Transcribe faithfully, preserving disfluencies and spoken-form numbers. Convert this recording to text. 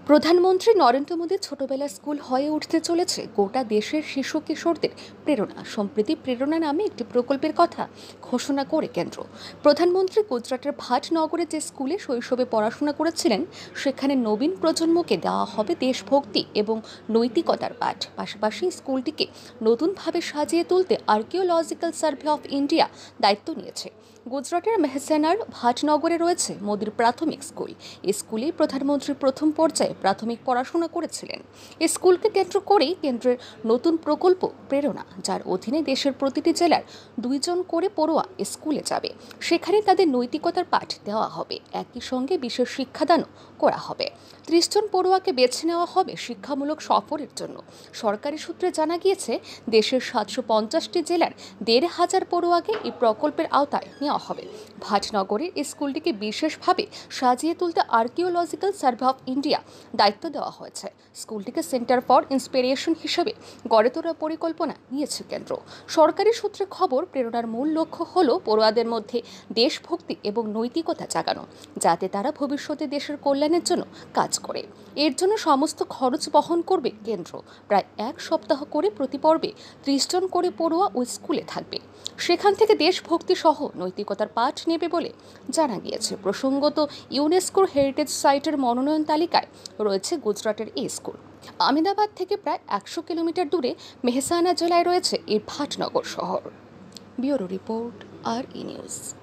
প্রধানমন্ত্রী নরেন্দ্র মোদীর ছোটবেলার স্কুল হয়ে উঠতে চলেছে গোটা দেশের শিশু কিশোরদের প্রেরণা। সম্প্রতি প্রেরণা নামে একটি প্রকল্পের কথা ঘোষণা করে কেন্দ্র। প্রধানমন্ত্রী গুজরাটের ভাটনগরে যে স্কুলে শৈশবে পড়াশোনা করেছিলেন, সেখানে নবীন প্রজন্মকে দেওয়া হবে দেশভক্তি এবং নৈতিকতার পাঠ। পাশাপাশি স্কুলটিকে নতুনভাবে সাজিয়ে তুলতে আর্কিওলজিক্যাল সার্ভে অফ ইন্ডিয়া দায়িত্ব নিয়েছে। গুজরাটের মেহসানার ভাটনগরে রয়েছে মোদীর প্রাথমিক স্কুল। এই স্কুলে প্রধানমন্ত্রী প্রথম পর্যায়ে প্রাথমিক পড়াশোনা করেছিলেন। এই স্কুলকে কেন্দ্র করেই কেন্দ্রের নতুন প্রকল্প প্রেরণা, যার অধীনে দেশের প্রতিটি জেলার দুইজন করে পড়ুয়া স্কুলে যাবে। সেখানে তাদের নৈতিকতার পাঠ দেওয়া হবে। একই সঙ্গে বিশেষ শিক্ষাদানও করা হবে। ত্রিশ জন পড়ুয়াকে বেছে নেওয়া হবে শিক্ষামূলক সফরের জন্য। সরকারি সূত্রে জানা গিয়েছে, দেশের সাতশো পঞ্চাশটি জেলার দেড় হাজার পড়ুয়াকে এই প্রকল্পের আওতায় নেওয়া হবে। ভাটনগরের এই স্কুলটিকে বিশেষভাবে সাজিয়ে তুলতে আর্কিওলজিক্যাল সার্ভে অফ ইন্ডিয়া দায়িত্ব দেওয়া হয়েছে। স্কুলটিকে সেন্টার ফর ইন্সপিরেশন হিসেবে গড়ে তোলার পরিকল্পনা নিয়েছে কেন্দ্র। সরকারি সূত্রে খবর, প্রেরণার মূল লক্ষ্য হল পড়ুয়াদের মধ্যে দেশভক্তি এবং নৈতিকতা জাগানো, যাতে তারা ভবিষ্যতে দেশের কল্যাণের জন্য কাজ করে। এর জন্য সমস্ত খরচ বহন করবে কেন্দ্র। প্রায় এক সপ্তাহ করে প্রতি পর্বে ত্রিশ জন করে পড়ুয়া ওই স্কুলে থাকবে। সেখান থেকে দেশভক্তি সহ নৈতিকতার পাঠ নেবে বলে জানা গিয়েছে। প্রসঙ্গত, ইউনেস্কোর হেরিটেজ সাইটের মনোনয়ন তালিকায় রয়েছে গুজরাটের এই স্কুল। আহমেদাবাদ থেকে প্রায় একশো কিলোমিটার দূরে মেহসানা জেলায় রয়েছে এই ভাটনগর শহর। Bureau report, R E news.